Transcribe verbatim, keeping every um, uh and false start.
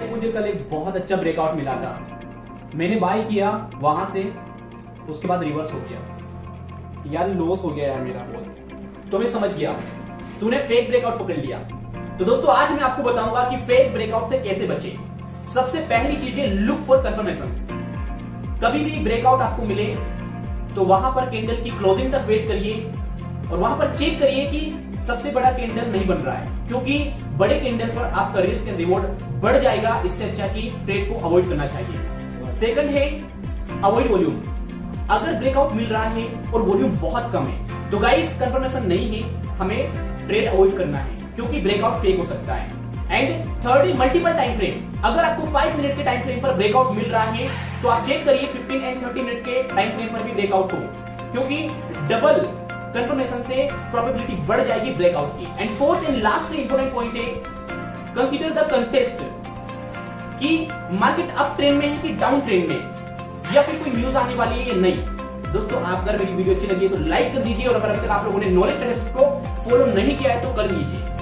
पे मुझे कल एक बहुत अच्छा ब्रेकआउट मिला था, मैंने बाय किया वहां से, उसके बाद रिवर्स हो गया यार, लॉस हो गया यार मेरा बहुत। तो मैं समझ गया तूने फेक ब्रेकआउट पकड़ लिया। तो दोस्तों आज मैं आपको बताऊंगा कि फेक ब्रेकआउट से कैसे बचे। सबसे पहली चीज है लुक फॉर कंफर्मेशंस। कभी भी ब्रेकआउट आपको मिले तो वहां पर कैंडल की क्लोजिंग तक वेट करिए और वहां पर चेक करिए कि सबसे बड़ा कैंडल नहीं बन रहा है, क्योंकि बड़े कैंडल पर आपका रिस्क एंड रिवॉर्ड बढ़ जाएगा। इससे अच्छा कि ट्रेड को अवॉइड करना चाहिए। सेकंड है अवॉइड वॉल्यूम। अगर ब्रेकआउट मिल रहा है और वॉल्यूम बहुत कम है तो गाइस कंफर्मेशन नहीं है, हमें ट्रेड अवॉइड करना है क्योंकि ब्रेकआउट फेक हो सकता है। एंड थर्ड है मल्टीपल टाइम फ्रेम। अगर आपको फाइव मिनट के टाइम फ्रेम पर ब्रेकआउट मिल रहा है तो आप चेक करिए फिफ्टीन एंड थर्टी मिनट के टाइम फ्रेम पर भी ब्रेकआउट हो, क्योंकि डबल कंफर्मेशन से प्रोबेबिलिटी बढ़ जाएगी ब्रेकआउट की। And fourth and last important point है कंसीडर द कंटेस्ट, कि मार्केट अप ट्रेंड में है कि डाउन ट्रेंड में, या फिर कोई न्यूज आने वाली है या नहीं। दोस्तों आप अगर मेरी वीडियो अच्छी लगी है तो लाइक कर दीजिए और अगर अभी तक आप लोगों ने नॉलेज टिप्स को फॉलो नहीं किया है तो कर लीजिए।